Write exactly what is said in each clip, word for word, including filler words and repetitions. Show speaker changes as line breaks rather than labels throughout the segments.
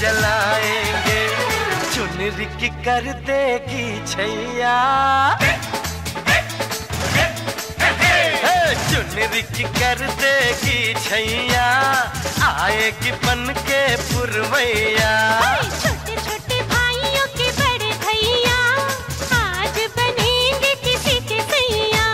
जलाएंगे, चुनरी की कर देगी छैया, चुनरी की कर देगी छैया, आएगी बन के पुरवैया।
छोटे छोटे भाइयों के बड़े भैया आज बनेंगे किसी के सैया।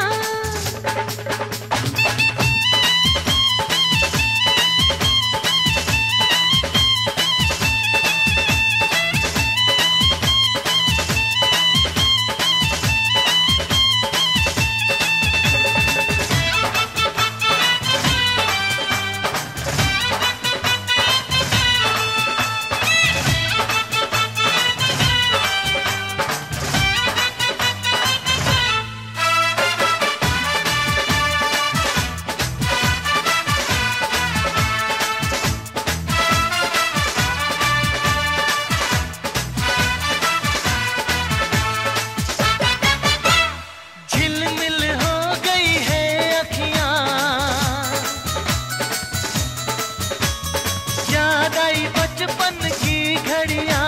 बचपन की घड़ियां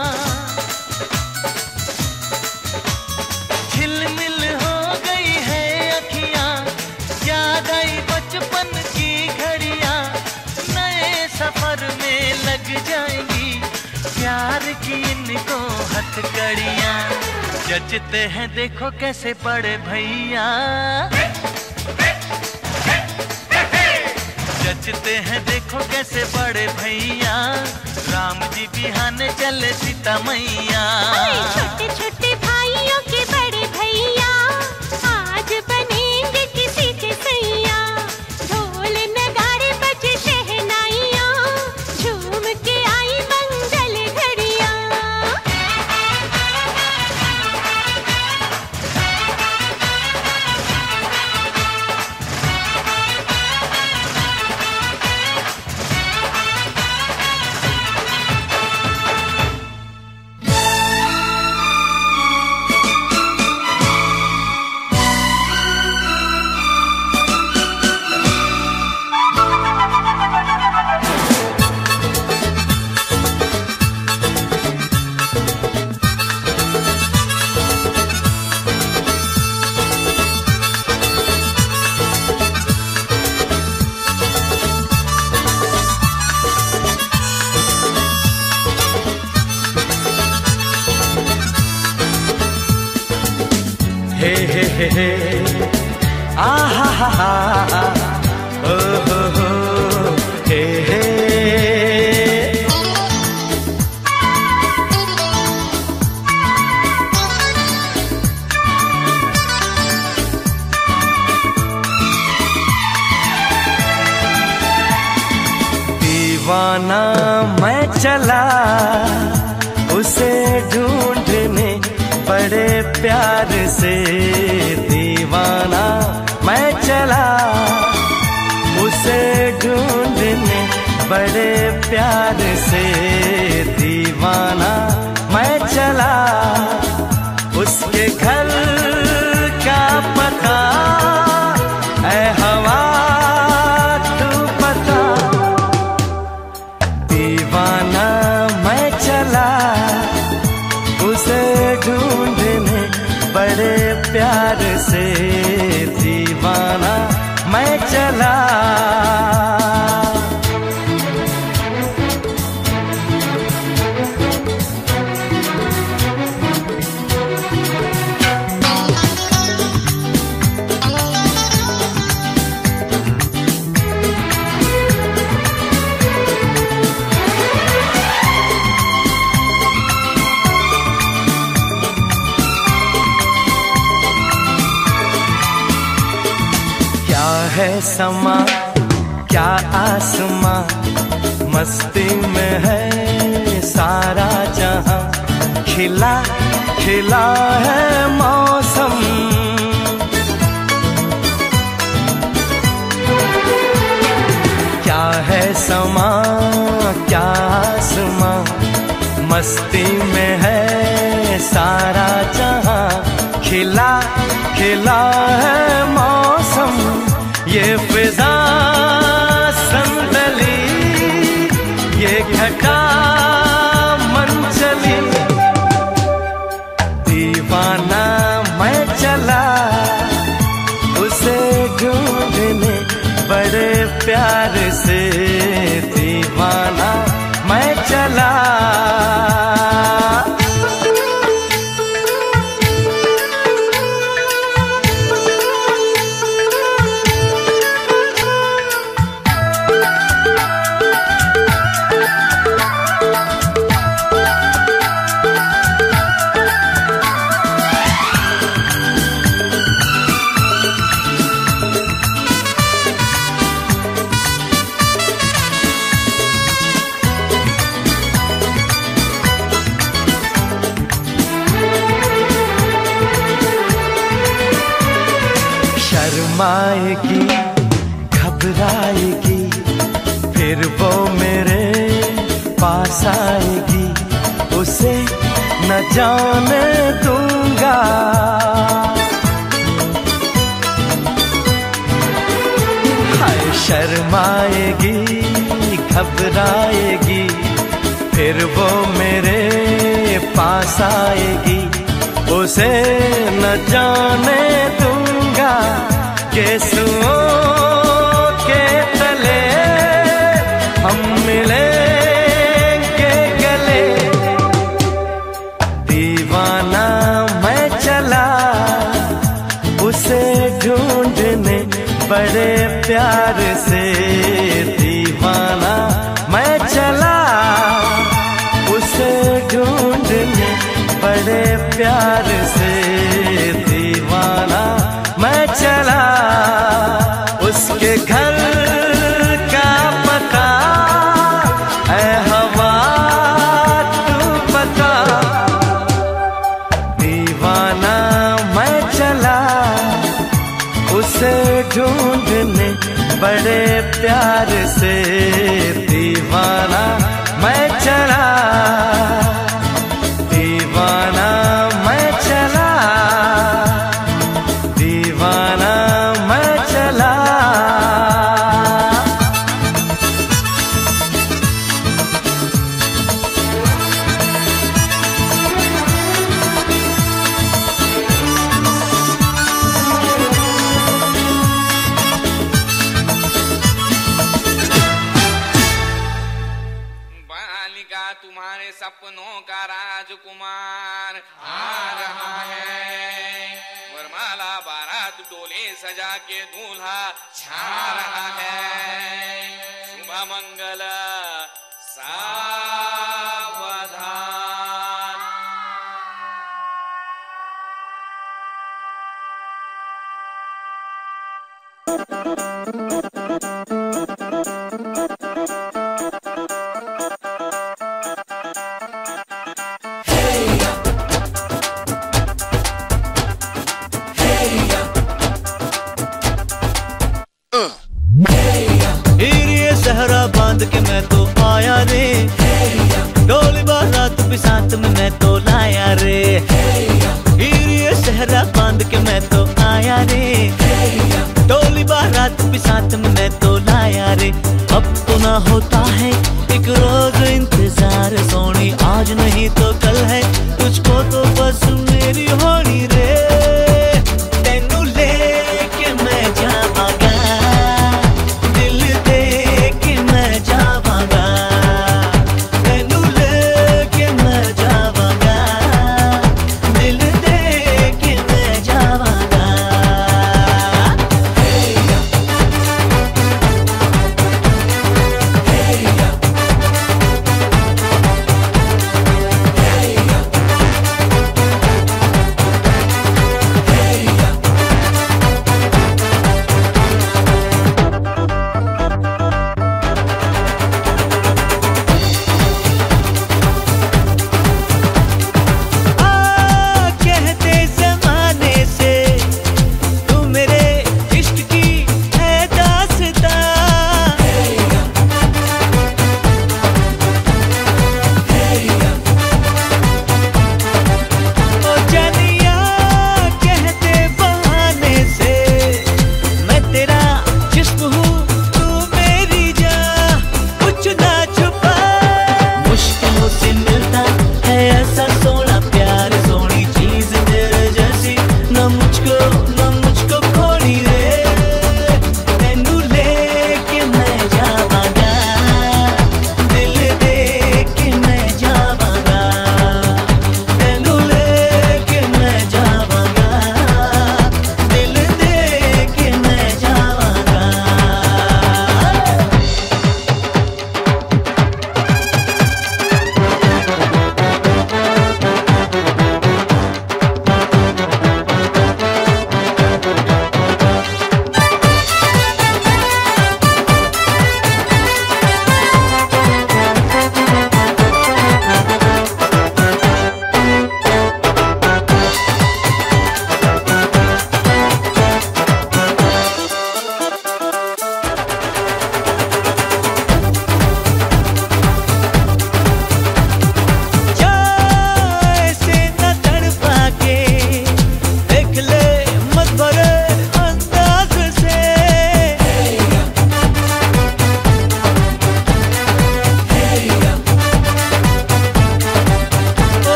झिलमिल हो गई है अखियां, याद आई बचपन की घड़ियां, नए सफर में लग जाएंगी प्यार की इनको हथकड़ियां। जचते हैं देखो कैसे बड़े भैया, जचते हैं देखो कैसे बड़े भैया, राम जी बिहाने चले सीता मैया।
छोटे छोटे भाइयों के बड़े भैया आज बनेंगे किसी के सैया। ढोल नगाड़े बजे शहनाइयाँ, झूम के आई मंगल घड़ियाँ।
हे हे हे हे आहा हा हा ओ हो हो हे हे। दीवाना मैं चला उसे ढूंढने बड़े प्यार से, दीवाना मैं चला उसे ढूंढने बड़े प्यार से, दीवाना मैं चला उसके घर का पता ऐ हवा तू पता। दीवाना मैं चला उसे ढूंढने बड़े प्यार से, दीवाना मैं चला। है समा क्या आसमां, मस्ती में है सारा जहां, खिला खिला है मौसम। क्या है समा क्या आसमां, मस्ती में है सारा जहां, खिला खिला है मौसम। ये फिजा संदली ये घटा
शर्माएगी, घबराएगी, फिर वो मेरे पास आएगी, उसे न जाने दूंगा। हाय शर्माएगी, घबराएगी, फिर वो मेरे पास आएगी, उसे न जाने दूंगा। केसुओं के तले हम मिलेंगे गले, दीवाना मैं चला उसे ढूंढने बड़े प्यार से, दीवाना मैं चला उसे ढूंढने बड़े प्यार से, दीवाना मैं चला उसके घर का पता है हवा तू बता। दीवाना मैं चला उसे ढूंढने बड़े प्यार से, दीवाना मैं चला, दीवाना मैं चला, दीवाना मैं चला।
तुम्हारे सपनों का राजकुमार आ रहा है, वरमाला बारात डोले सजा के दूल्हा छा रहा है। शुभ मंगल सावधान।
सहरा बांध के मैं तो आया रे, डोली बारात भी साथ में मैं तो लाया रे। ये सहरा बांध के मैं तो आया रे, डोली बारात भी साथ में मैं तो लाया रे। अब तो ना होता है एक रोज इंतजार सोनी, आज नहीं तो कल है, तुझको तो बस मेरी होनी रे। तेनू लेके मैं जावांगा, दिल दे के मैं जावांगा, तेनू लेके मैं जावांगा, दिल दे के मैं जावांगा। Hey,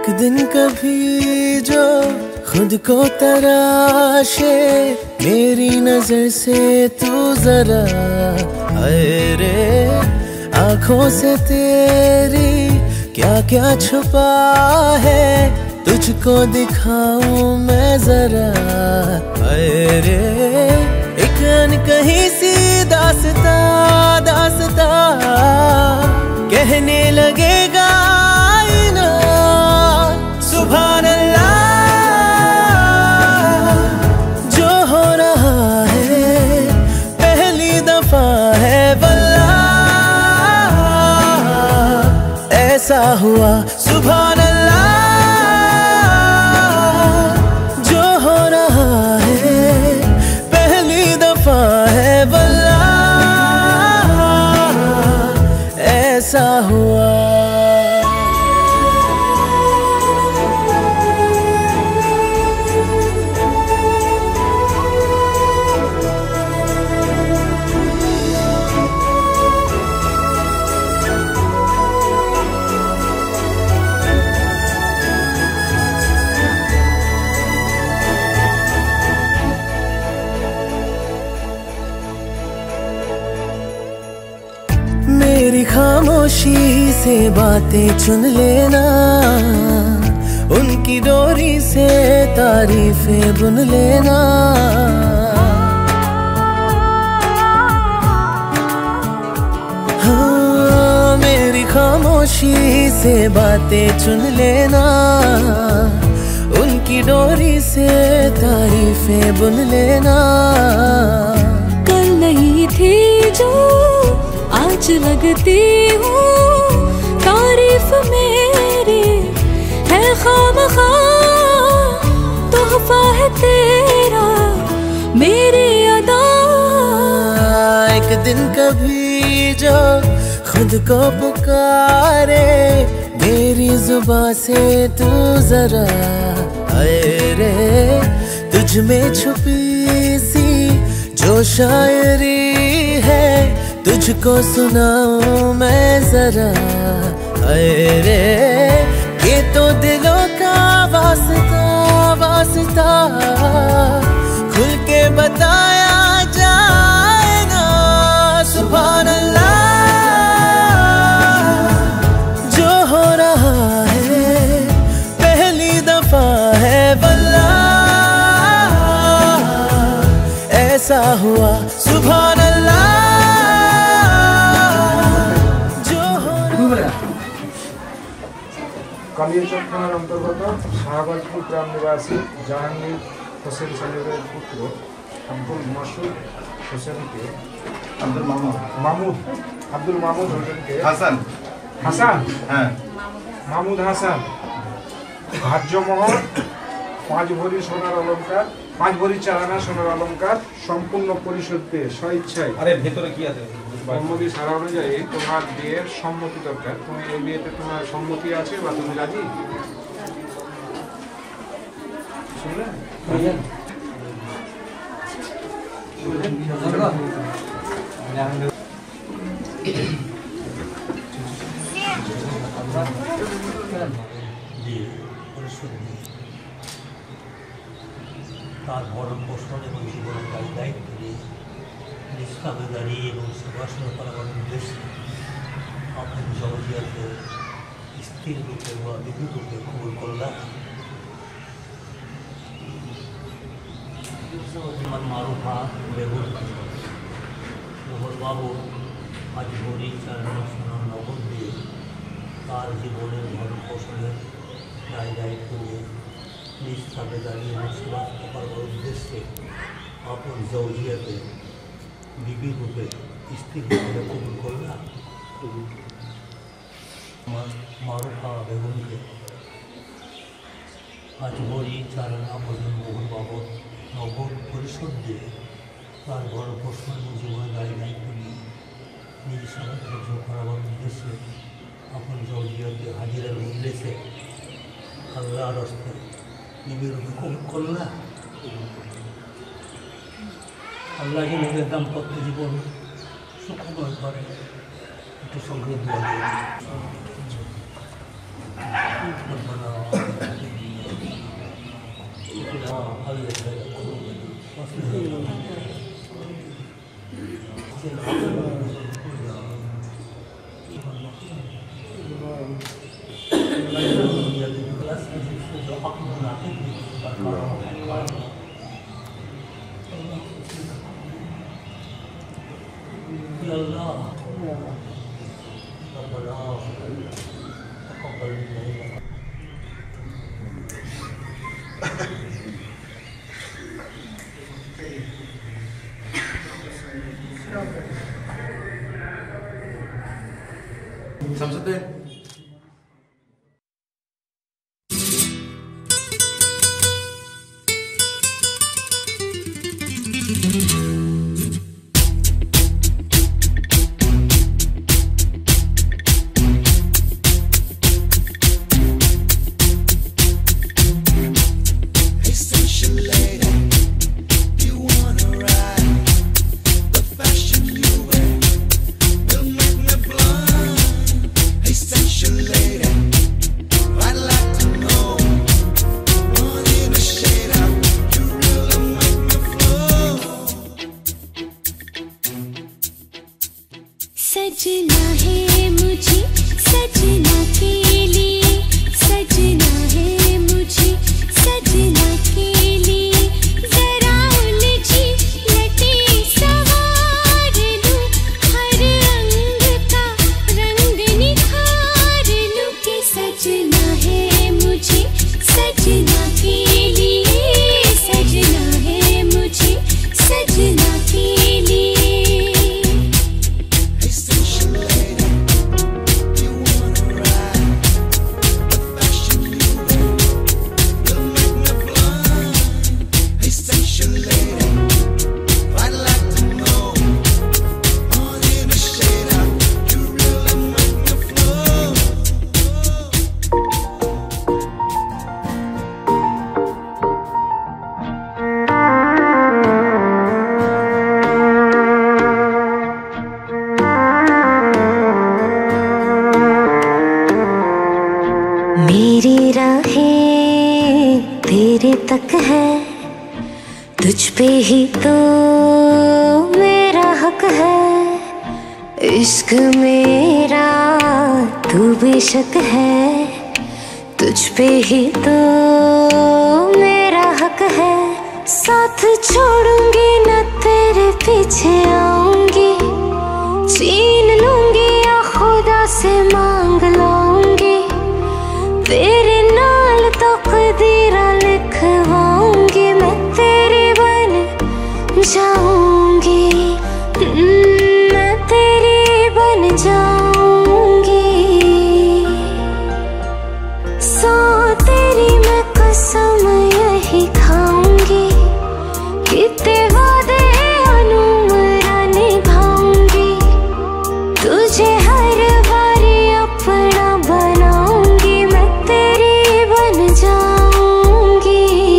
एक दिन कभी जो खुद को तराशे मेरी नजर से तू जरा, अरे आंखों से तेरी क्या क्या छुपा है, तुझको दिखाऊं मैं जरा, अरे एक अनकही सी दास्ता दास्ता कहने लगेगा आईना, सुभान अल्लाह जो हो रहा है पहली दफा है वल्लाह, ऐसा हुआ सुभान अल्लाह जो हो रहा है पहली दफा है वल्लाह, ऐसा हुआ। मेरी खामोशी से बातें चुन लेना, उनकी डोरी से तारीफें बुन लेना, हाँ मेरी खामोशी से बातें चुन लेना, उनकी डोरी से तारीफें बुन लेना।
कल नहीं थी जो आज लगती हूँ, तारीफ मेरी है खामखा, तोहफा है तेरा मेरी अदा।
एक दिन कभी जो खुद को पुकारे मेरी जुबां से तू जरा, अरे तुझ में छुपी सी जो शायरी है तुझको सुनाऊं मैं जरा, अरे ये तो दिलों का वास्ता वास्ता खुल के बताया जाए ना, सुभान अल्लाह जो हो रहा है पहली दफा है वल्लाह, ऐसा हुआ सुभान अल्लाह।
কালিয়াচক থানার অন্তর্গত শাহবাজপুর গ্রাম নিবাসী জাহাঙ্গীর হোসেন সাহেবের পুত্র আব্দুল মাসুদ হোসেনকে আব্দুল মাহমুদ মাহমুদ আব্দুল মাহমুদ হোসেনকে হাসান হাসান হ্যাঁ মাহমুদ হাসান ধার্যমহর পাঁচ ভরি সোনার অলংকার পাঁচ ভরি চালানা সোনার অলংকার সম্পূর্ণ পরিশোধ পেয়ে স্বইচ্ছায়। আরে ভেতরে কি আছে? সম্মতি সারা অনুযায়ী তোমার বিয়ের সম্মতি দরকার। তুমি এই বিয়েতে তোমার সম্মতি আছে বা তুমি রাজি?
তার ভরণ পোষণ এবং জীবনের দায়িত্ব নিয়ে নিষ্কামে দাঁড়িয়ে এবং সেবাসন করার উদ্দেশ্যে আপনি জগজিয়াকে স্থির রূপে বা বিধি রূপে কবুল করলাম। মারুফা বেগুন মোহর বাবু আজ ভরি চালানো সোনার নগদ দিয়ে তার জীবনের ভরণ পোষণের দায় দায়িত্ব নিয়ে নিষ্কামে দাঁড়িয়ে এবং সেবাসন করার উদ্দেশ্যে আপন জৌজিয়াকে বিবি রূপে স্থির রূপে কবুল করলাম। মারুফা বেগমকে আজ বড়ি চালানা পর্যন্ত মোহর বাবদ নগদ পরিশোধ দিয়ে তার বড় পোষণ জীবনের দায়ী দায়িত্ব নিয়ে নিজ সাহায্য করাবার উদ্দেশ্যে আপন জৌজিয়াকে হাজিরার উদ্দেশ্যে আল্লাহর হস্তে বিবি রূপে কবুল করলাম। আল্লাহ যেন দাম্পত্য জীবন সুখময় করে একটু সংগ্রহ
समझते
सजना है मुझे सजना के लिए, सजना है मुझे सजना के लिए, जरा उलझी लटे सवार लूं, हर अंग का रंग निखार लूं कि सजना है मुझे सजना के लिए, सजना है मुझे सजना के लिए।
मेरी राहें तेरे तक है, तुझ पे ही तो मेरा हक है। इश्क मेरा तू बेशक है, तुझ पे ही तो मेरा हक है। साथ छोड़ूंगी न तेरे पीछे आऊंगी, छीन लूंगी या खुदा से मांग लाऊंगी, तेरे नाल तकदीरा लिखवाऊंगी, मैं तेरी बन जाऊंगी, मैं तेरी बन जाऊंगी। सौ तेरी मैं कसम यही खाऊंगी, कितने वादे अनुमरा निभाऊंगी, तुझे हर बारी अपना बनाऊंगी, मैं तेरी बन जाऊंगी।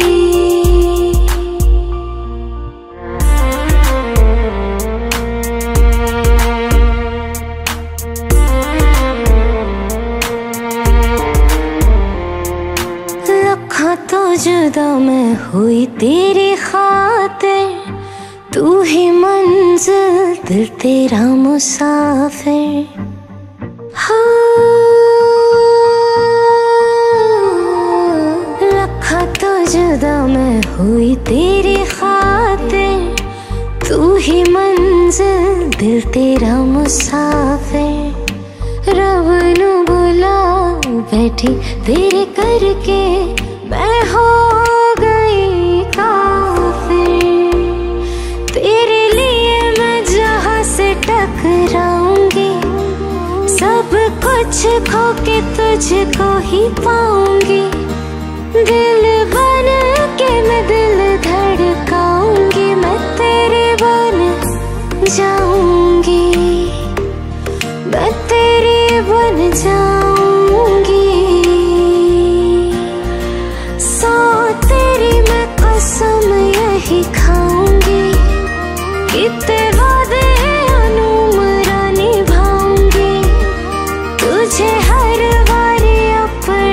लखा तो जुदा मैं हुई तेरी खातिर, तू ही मंजिल दिल तेरा मुसाफिर। हाँ, लखा तो जुदा मैं हुई तेरी खातिर, तू ही मंजिल दिल तेरा मुसाफिर। रब नू बुला बैठी तेरे करके मैं हो गई काफिर, तेरे लिए मैं जहाँ से टकराऊंगी, सब कुछ खो के तुझको ही पाऊंगी, दिल बन के मैं दिल धड़काऊंगी, मैं तेरे बन जाऊंगी, मैं तेरी बन जाऊंगी। सौ तेरी मैं कसम यही खाऊंगी, कितने वादे अनुमरा निभाऊंगी, तुझे हर बारी अपना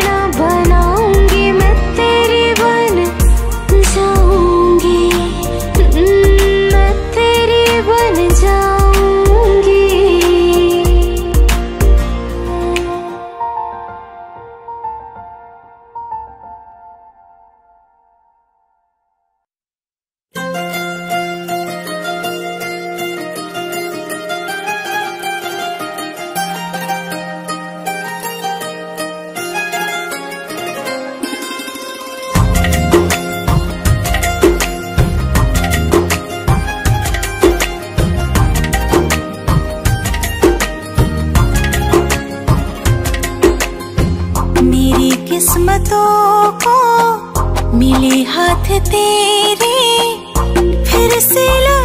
किस्मतों को मिले हाथ तेरे, फिर से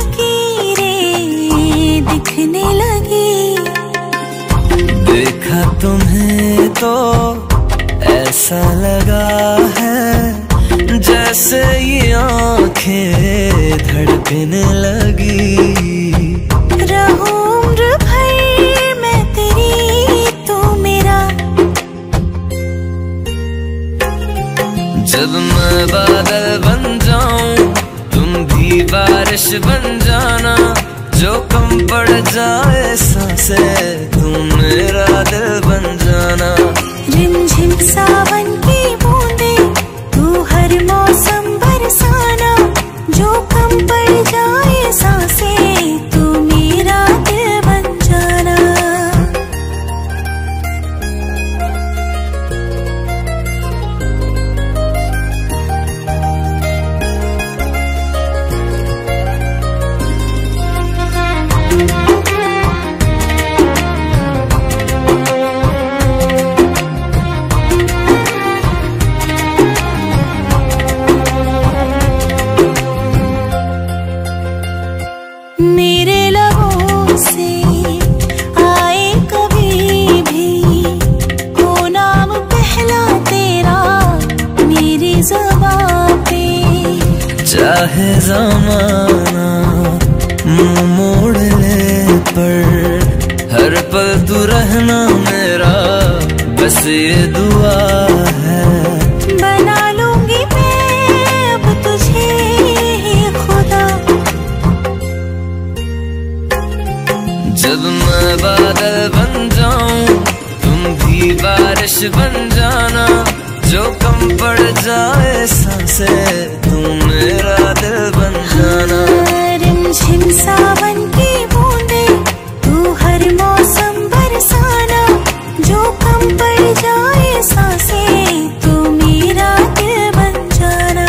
लकीरें दिखने लगी।
देखा तुम्हें तो ऐसा लगा है जैसे ये आंखें धड़कने लगी।
रहूं उम्र भर मैं तेरी, तू मेरा।
जब मैं बादल बन जाऊं तुम भी बारिश बन जाना, जो कम पड़ जाए सांसें तुम मेरा दिल बन जाना।
रिमझिम सावन की बूंदे तू हर मौसम बरसाना, जो कम पड़ जाए सांसें तू मेरा दिल बन जाना। मेरे लबों से आए कभी भी हो नाम पहला तेरा मेरी ज़ुबां पे।
चाहे ज़माना मुंह मोड़ ले पर हर पल तू रहना मेरा, बस ये दुआ है।
बना लूंगी मैं अब तुझे खुदा।
जब मैं बादल बन जाऊं तुम भी बारिश बन जाना, जो कम पड़ जाए सांसें तुम मेरा दिल बन जाना।
रिमझिम सावन की बूंदे तू हर मौसम बरसाना, जो कम पड़ जाए सांसें तू मेरा दिल बन जाना।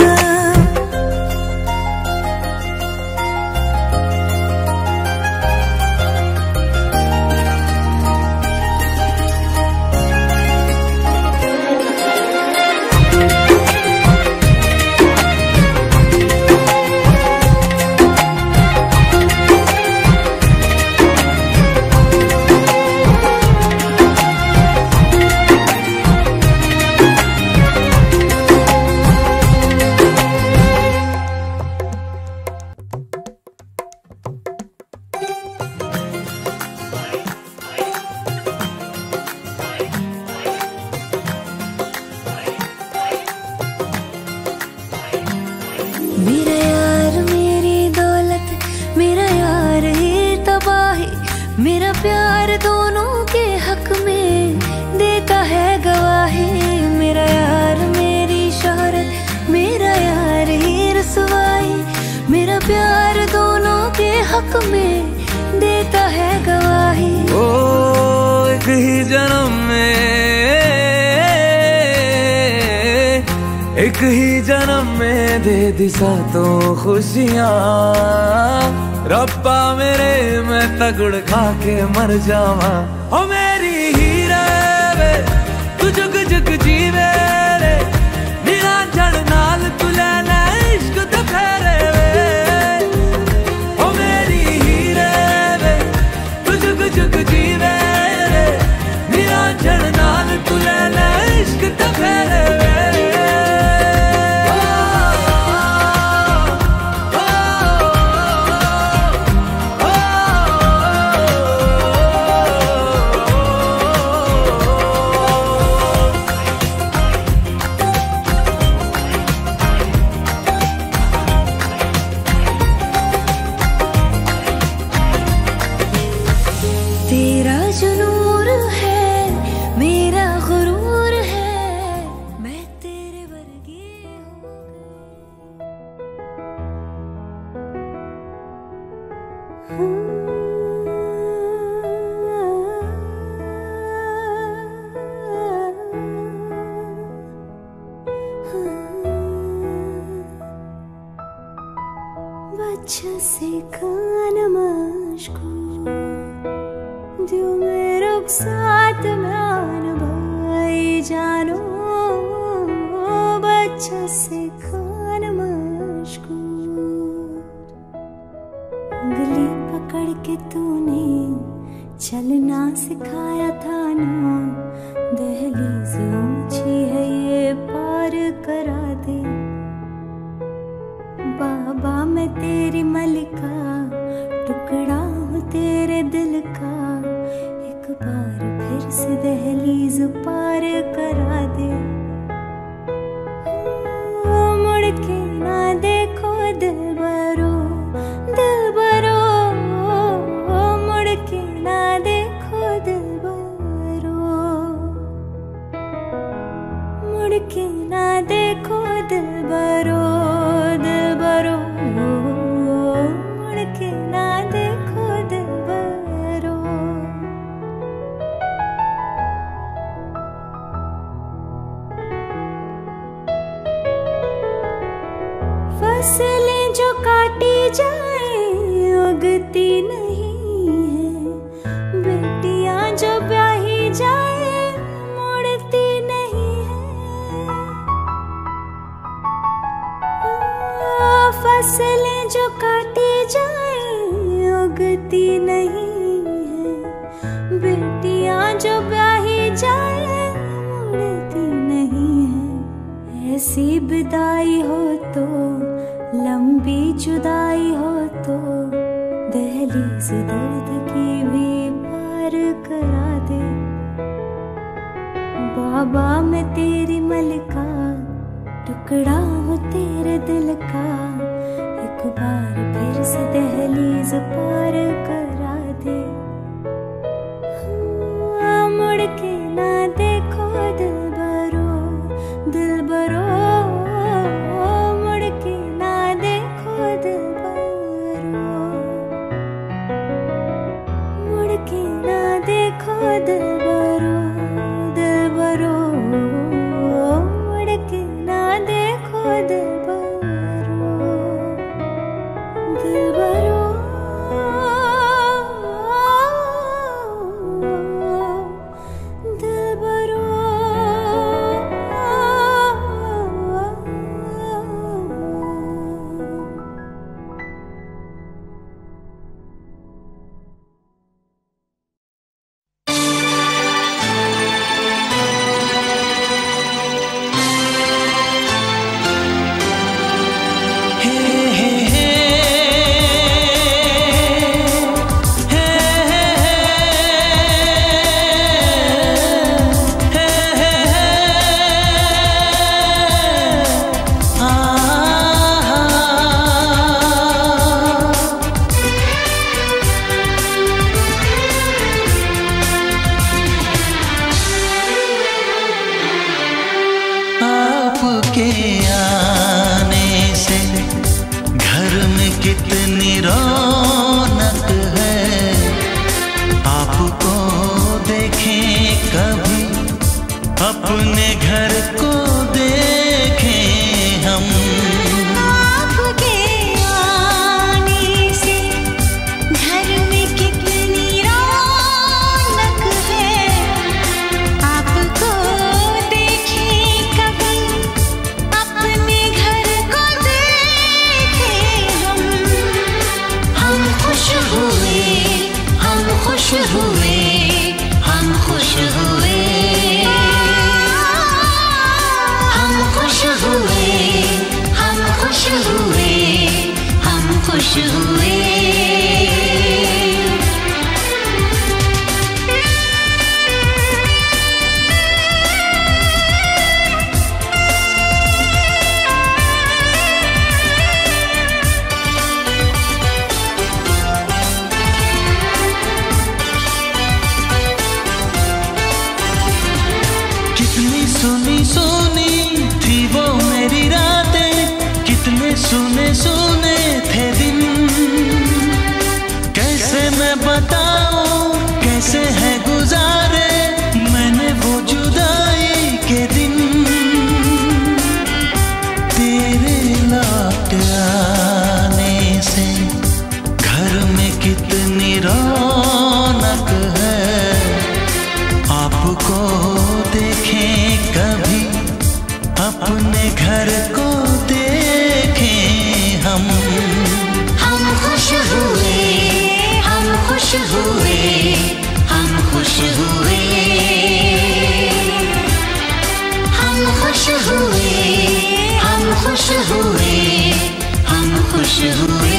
मेरा यार मेरी दौलत, मेरा यार ही तबाही, मेरा प्यार दोनों के हक में देता है गवाही। मेरा यार मेरी शोहरत, मेरा यार ही रसवाई, मेरा प्यार दोनों के हक में देता है गवाही।
ओ एक ही जन्म में, एक ही जन्म में दे दी सातों खुशियाँ। रब्बा मेरे मैं तगड़ खा के मर जावा। ओ मेरी हीरे वे तू जुग जुग जीवे रे, नीला जड़ नाल तू ले ले इश्क ते फेरे वे। ओ मेरी हीरे वे तू जुग जुग जीवे रे, नीला जड़ नाल तू ले ले इश्क ते फेरे वे।
तेरा जो नूर है मेरा गुरूर है, मैं तेरे वर्गी हूँ। बच्चा से कान मशको दियो मेरे साथ मान भाई जानो, जैसे खान मशगूल। उंगली पकड़ के तूने चलना सिखाया था ना, दहलीज ऊंची है ये पार करा दे। बाबा मैं तेरी मलिका, टुकड़ा हूँ तेरे दिल का, एक बार फिर से दहलीज पार करा दे। ओ मुड़ के ना देखो दिलबरो, दिलबरो, ओ मुड़ के ना देखो दिलबरो, मुड़ के ना देखो दिलबरो, दिलबरो, मुड़ के ना देखो दिलबरो। फसलें जो काटी जाए उगती नहीं है, बेटियां जो ब्याही जाए मुड़ती नहीं है। फसलें जो काटी जाए उगती नहीं है, बेटियां जो ब्याही जाए मुड़ती नहीं है। ऐसी विदाई हो तो, लंबी जुदाई हो तो, दहलीज दर्द की भी पार करा दे। बाबा मैं तेरी मलिका, टुकड़ा हूँ तेरे दिल का, एक बार फिर से दहलीज पार करा दे। हाँ, मुड़ के ना देखो दिलबरो, दिलबरो, मुड़ के ना देखो दिलबरो, मुड़ के ना देखो दिलबरो, दिलबरो, मुड़ के ना देखो दिलबरो, दिलबरो, दिलबरो।
आपके आने से घर में कितनी रौनक है, आपको देखें कभी अपने घर को देखें हम।
आपके आने से घर में कितनी रौनक है, आपको देखें कभी अपने घर को देखें हम। हम खुश हुए, हम खुश हुए, हम खुश हुए, हम खुश हुए, हम खुश हुए, हम खुश हुए।
कितनी सुनी सुनी थी वो मेरी रातें, कितने सुने सुने थे दिन। कैसे मैं बताऊं कैसे है गुजारे मैंने वो जुदाई के दिन। तेरे लौट आने से घर में कितनी रौनक है, आपको देखें कभी अपने घर
खुश हुए, हम खुश हुए, हम खुश हुए, हम खुश हुए।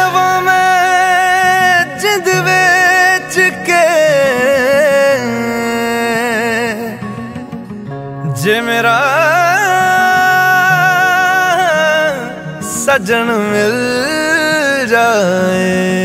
हवा में जिंद बेच के जे मेरा सजन मिल जाए।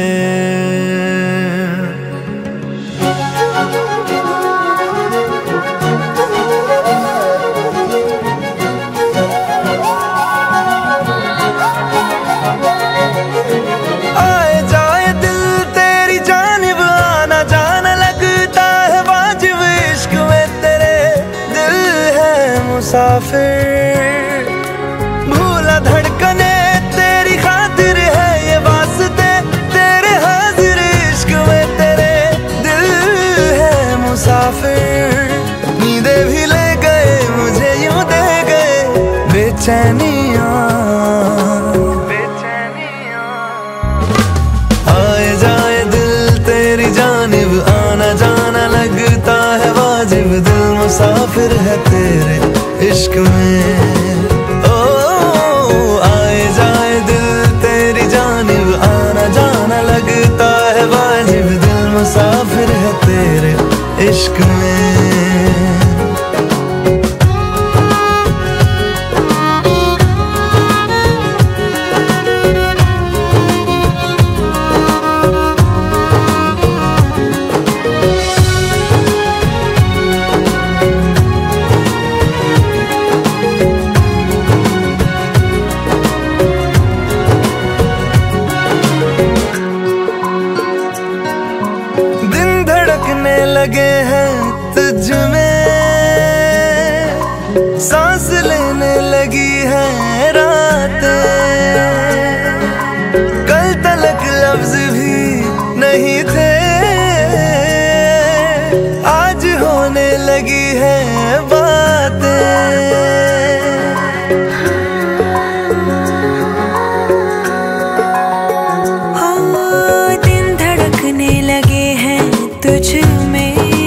आए जाए दिल तेरी जानिब आना जाना लगता है वाजिब इश्क में तेरे दिल है मुसाफिर। भूला धड़कने तेरी खातिर है ये वास्ते तेरे हाजिर इश्क में तेरे दिल है मुसाफिर। नींदे भी ले गए मुझे यूं दे गए बेचैनियां आए जाए दिल तेरी जानिब आना जाना लगता है वाजिब दिल मुसाफिर है तेरे इश्क में। ओ आए जाए दिल तेरी जानिब आना जाना लगता है वाजिब दिल मुसाफिर है तेरे इश्क में। लगे हैं तुझ में सांस लेने लगी है रातें। कल तलक लफ्ज भी नहीं थे आज होने लगी है बातें।
हो दिन धड़कने लगे हैं तुझ में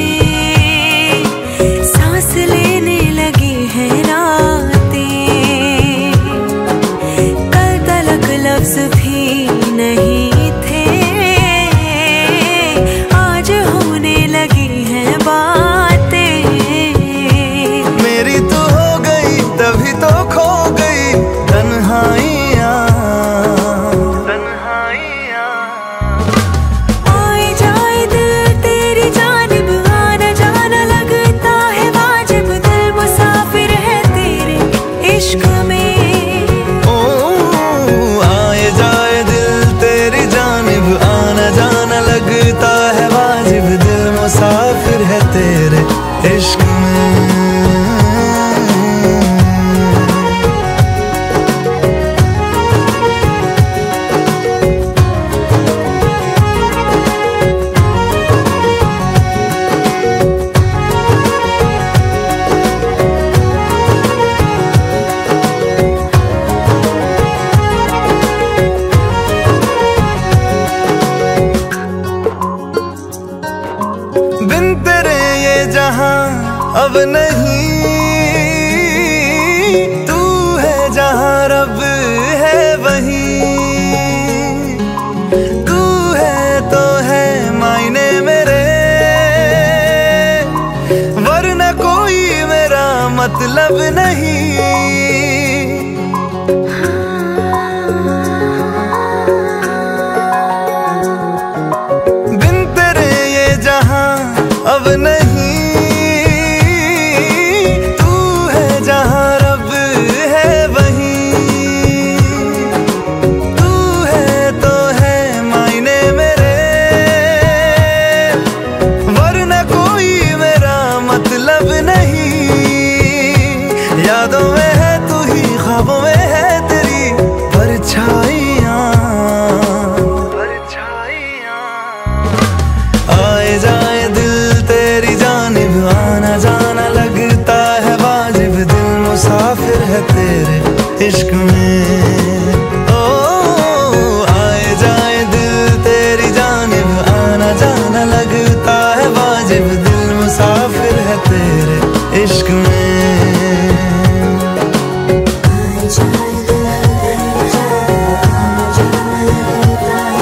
भी नहीं थे आज होने लगी हैं बातें।
मेरी तो हो गई तभी तो खो गई तन्हाइयाँ तन्हाइयाँ।
आए जाए दिल तेरी जानिब आना जाना लगता है वाजिब दिल मुसाफिर है तेरे इश्क में।
लगता है वाजिब दिल मुसाफिर है तेरे इश्क में। बिन तेरे ये जहां अब नहीं तू है जहां रब है वहीं। तू है तो है मायने मेरे वरना कोई मेरा मतलब नहीं। बिन तेरे ये जहां अब नहीं तू है जहां रब है वहीं। तू है तो है मायने मेरे वरना कोई मेरा मतलब नहीं। यादों में है तू ही ख्वाबों में है तेरी परछाइयाँ परछाइयाँ। आए जाए दिल तेरी जानिब आना जाना लगता है वाजिब दिल मुसाफिर है तेरे इश्क में। ओ आए जाए दिल तेरी जानिब आना जाना लगता है वाजिब दिल मुसाफिर है तेरे इश्क में।
आए जाए दिल तेरी जानिब आना जाना लगता है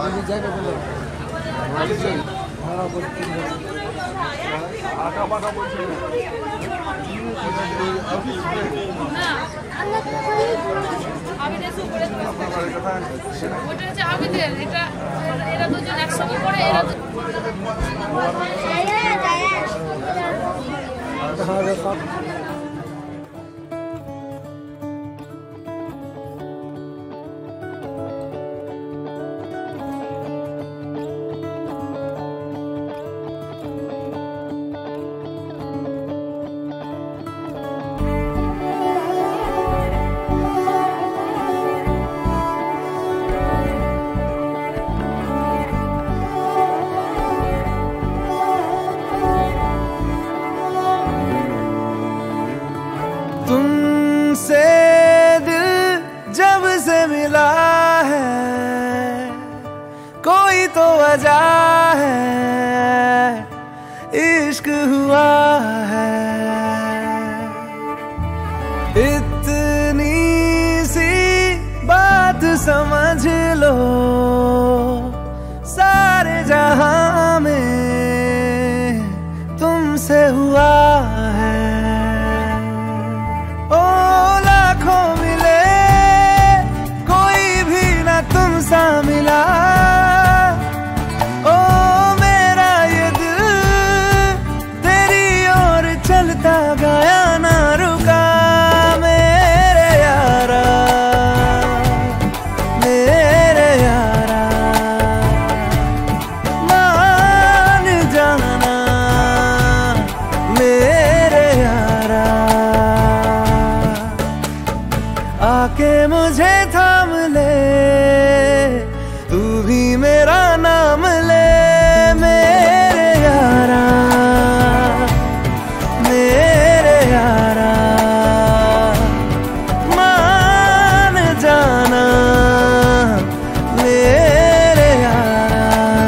तुमसे दिल जब से मिला है कोई तो वजह है, इश्क हुआ है। इतनी सी बात समझ लो सारे जहां में तुमसे हुआ है। ओ लाखों मिले कोई भी ना तुम सा मिला, ओ मेरा ये दिल तेरी ओर चलता गया ना रुका। मेरे यारा मेरे यारा मान जाना मेरे यारा, आके मुझे थाम ले तू भी मेरा नाम ले। मेरे यारा मेरे यारा मान जाना मेरे यारा।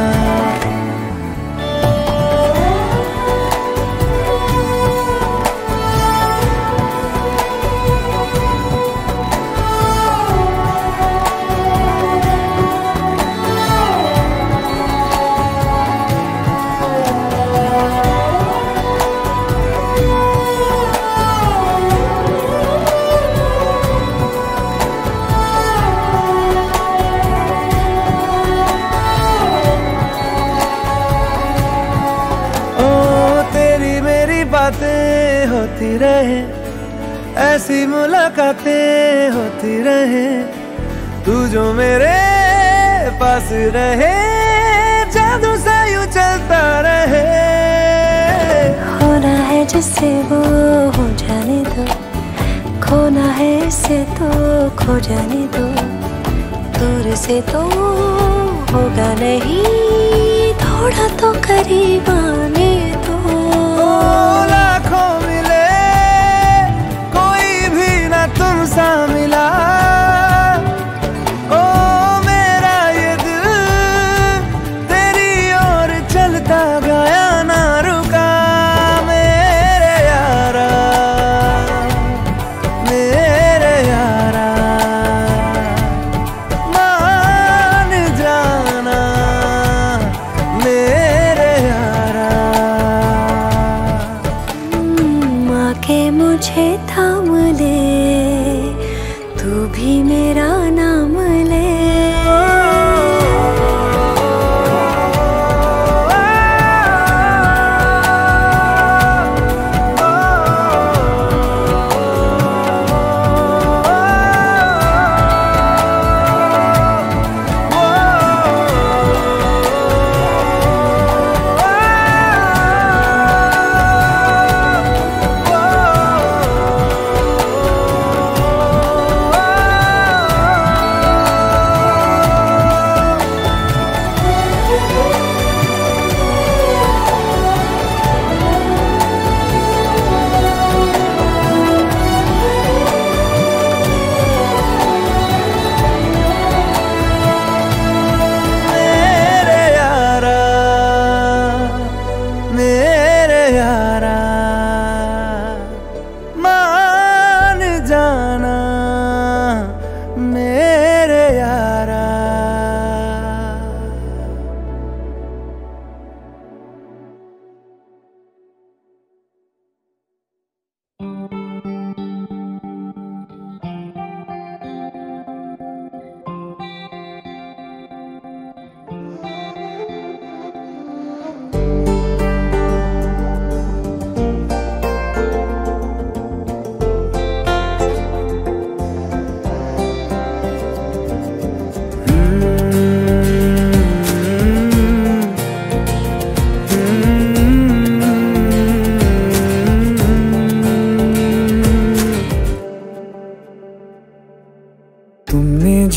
बातें होती रहे ऐसी मुलाकातें होती रहे, तू जो मेरे पास रहे जादू सा यूं चलता रहे।
होना है जिससे वो हो जाने दो, खोना है इससे तो खो जाने दो। दूर से तो होगा नहीं थोड़ा तो करीब आने दो।
लाखों मिले कोई भी ना तुम सा मिला, ओ मेरा ये दिल तेरी ओर चलता गया ना रुका। मेरे यारा मेरे यारा मान जाना मेरे यारा,
के मुझे थाम ले तू भी मेरा नाम ले।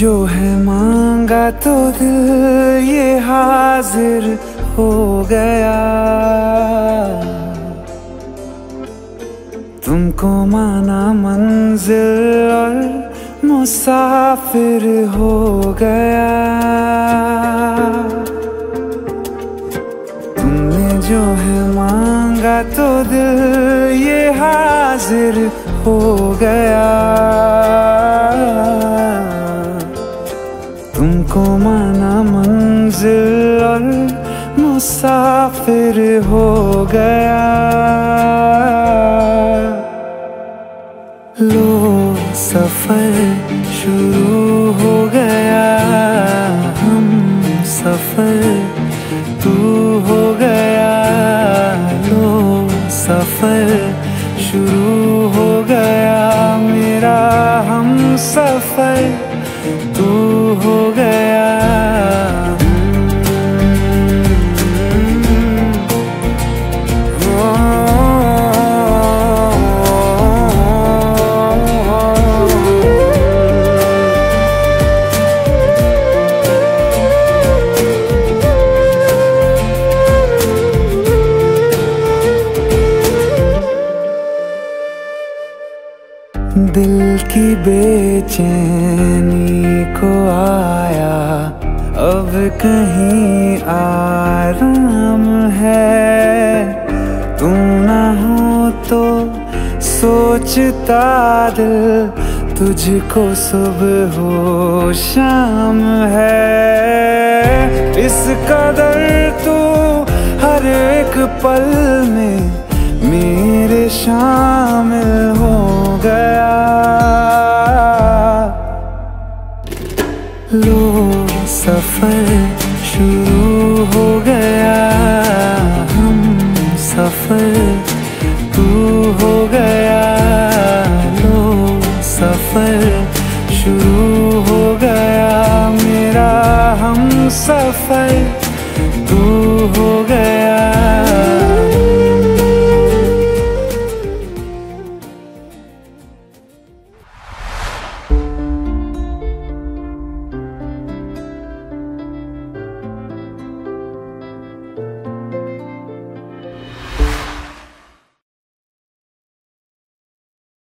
जो है मांगा तो दिल ये हाजिर हो गया। तुमको माना मंजिल और मुसाफिर हो गया। तुमने जो है मांगा तो दिल ये हाजिर हो गया। तुमको माना मंजिल और मुसाफिर हो गया। लो सफर शुरू हो गया, हम सफर तू हो गया। लो सफर शुरू हो गया, मेरा हम सफर तू हो गया। दिल की बेचैनी को आया अब कहीं आराम है। तू ना हो तो सोचता दिल तुझको सुबह हो शाम है। इस कदर तू हर एक पल में मेरे शामिल हो गया। लो सफर शुरू हो गया, हम सफर तू हो गया। लो सफर शुरू हो गया, मेरा हम सफर तू हो गया।